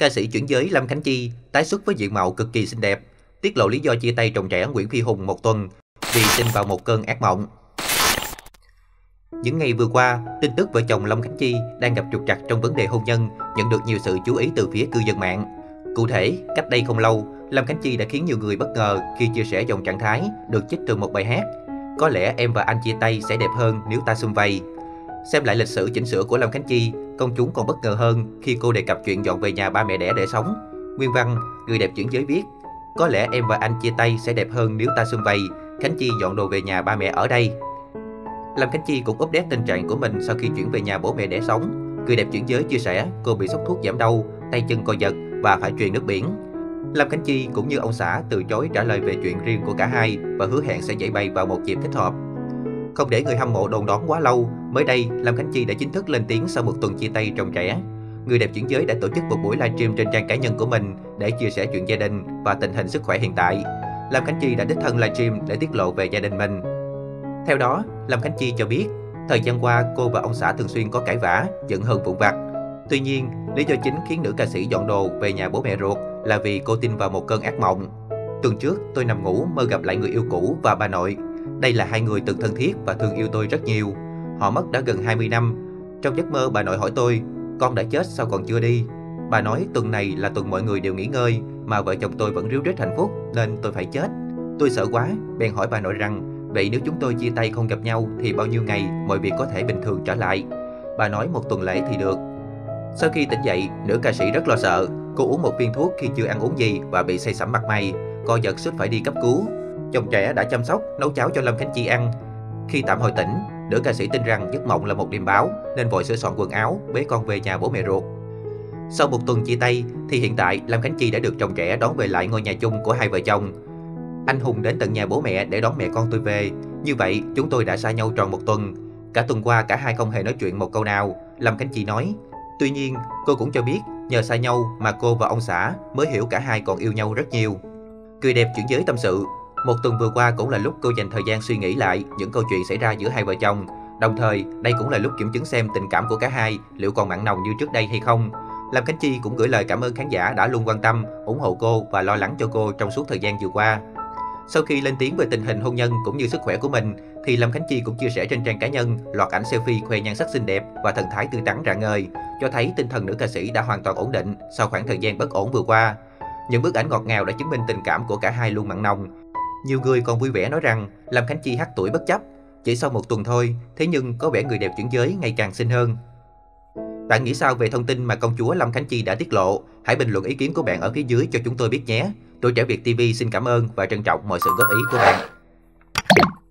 Ca sĩ chuyển giới Lâm Khánh Chi tái xuất với diện mạo cực kỳ xinh đẹp, tiết lộ lý do chia tay trồng trẻ Nguyễn Phi Hùng một tuần vì tin vào một cơn ác mộng. Những ngày vừa qua, tin tức vợ chồng Lâm Khánh Chi đang gặp trục trặc trong vấn đề hôn nhân nhận được nhiều sự chú ý từ phía cư dân mạng. Cụ thể, cách đây không lâu, Lâm Khánh Chi đã khiến nhiều người bất ngờ khi chia sẻ dòng trạng thái được trích từ một bài hát. Có lẽ em và anh chia tay sẽ đẹp hơn nếu ta sum vầy. Xem lại lịch sử chỉnh sửa của Lâm Khánh Chi, công chúng còn bất ngờ hơn khi cô đề cập chuyện dọn về nhà ba mẹ đẻ để sống. Nguyên văn, người đẹp chuyển giới viết: có lẽ em và anh chia tay sẽ đẹp hơn nếu ta sum vầy. Khánh Chi dọn đồ về nhà ba mẹ ở đây. Lâm Khánh Chi cũng update tình trạng của mình sau khi chuyển về nhà bố mẹ đẻ sống. Người đẹp chuyển giới chia sẻ cô bị sốc thuốc giảm đau, tay chân co giật và phải truyền nước biển. Lâm Khánh Chi cũng như ông xã từ chối trả lời về chuyện riêng của cả hai và hứa hẹn sẽ giải bày vào một dịp thích hợp. Không để người hâm mộ đồn đoán quá lâu, mới đây Lâm Khánh Chi đã chính thức lên tiếng sau một tuần chia tay trồng trẻ. Người đẹp chuyển giới đã tổ chức một buổi livestream trên trang cá nhân của mình để chia sẻ chuyện gia đình và tình hình sức khỏe hiện tại. Lâm Khánh Chi đã đích thân livestream để tiết lộ về gia đình mình. Theo đó, Lâm Khánh Chi cho biết, thời gian qua cô và ông xã thường xuyên có cãi vã, giận hờn vụn vặt. Tuy nhiên, lý do chính khiến nữ ca sĩ dọn đồ về nhà bố mẹ ruột là vì cô tin vào một cơn ác mộng. Tuần trước, tôi nằm ngủ mơ gặp lại người yêu cũ và bà nội. Đây là hai người từng thân thiết và thương yêu tôi rất nhiều. Họ mất đã gần 20 năm. Trong giấc mơ bà nội hỏi tôi, con đã chết sao còn chưa đi? Bà nói tuần này là tuần mọi người đều nghỉ ngơi, mà vợ chồng tôi vẫn ríu rít hạnh phúc nên tôi phải chết. Tôi sợ quá, bèn hỏi bà nội rằng, vậy nếu chúng tôi chia tay không gặp nhau thì bao nhiêu ngày mọi việc có thể bình thường trở lại? Bà nói một tuần lễ thì được. Sau khi tỉnh dậy, nữ ca sĩ rất lo sợ. Cô uống một viên thuốc khi chưa ăn uống gì và bị say sẩm mặt mày, co giật suýt phải đi cấp cứu. Chồng trẻ đã chăm sóc, nấu cháo cho Lâm Khánh Chi ăn. Khi tạm hồi tỉnh, nữ ca sĩ tin rằng giấc mộng là một điềm báo nên vội sửa soạn quần áo, bế con về nhà bố mẹ ruột. Sau một tuần chia tay thì hiện tại Lâm Khánh Chi đã được chồng trẻ đón về lại ngôi nhà chung của hai vợ chồng. Anh Hùng đến tận nhà bố mẹ để đón mẹ con tôi về. Như vậy, chúng tôi đã xa nhau tròn một tuần. Cả tuần qua cả hai không hề nói chuyện một câu nào, Lâm Khánh Chi nói. Tuy nhiên, cô cũng cho biết nhờ xa nhau mà cô và ông xã mới hiểu cả hai còn yêu nhau rất nhiều. Người đẹp chuyển giới tâm sự, một tuần vừa qua cũng là lúc cô dành thời gian suy nghĩ lại những câu chuyện xảy ra giữa hai vợ chồng. Đồng thời, đây cũng là lúc kiểm chứng xem tình cảm của cả hai liệu còn mặn nồng như trước đây hay không. Lâm Khánh Chi cũng gửi lời cảm ơn khán giả đã luôn quan tâm, ủng hộ cô và lo lắng cho cô trong suốt thời gian vừa qua. Sau khi lên tiếng về tình hình hôn nhân cũng như sức khỏe của mình, thì Lâm Khánh Chi cũng chia sẻ trên trang cá nhân loạt ảnh selfie khoe nhan sắc xinh đẹp và thần thái tươi tắn rạng ngời, cho thấy tinh thần nữ ca sĩ đã hoàn toàn ổn định sau khoảng thời gian bất ổn vừa qua. Những bức ảnh ngọt ngào đã chứng minh tình cảm của cả hai luôn mặn nồng. Nhiều người còn vui vẻ nói rằng Lâm Khánh Chi hắt tuổi bất chấp, chỉ sau một tuần thôi, thế nhưng có vẻ người đẹp chuyển giới ngày càng xinh hơn. Bạn nghĩ sao về thông tin mà công chúa Lâm Khánh Chi đã tiết lộ? Hãy bình luận ý kiến của bạn ở phía dưới cho chúng tôi biết nhé. Tuổi Trẻ Việt TV xin cảm ơn và trân trọng mọi sự góp ý của bạn.